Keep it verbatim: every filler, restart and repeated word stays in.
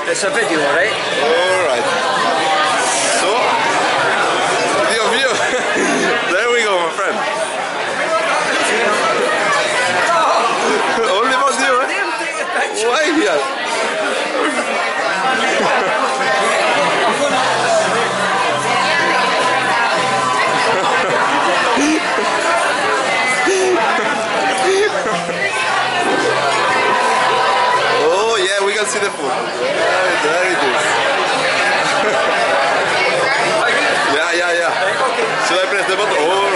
It's a video, right? Alright. So, Dios mío. There we go, my friend. Only about you, eh? Why here? Oh yeah, we can see the food. There, there it is. Yeah, yeah, yeah. Should I press the button? Oh.